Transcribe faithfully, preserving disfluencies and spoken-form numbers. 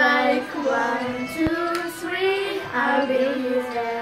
like one, two, three, I will use them.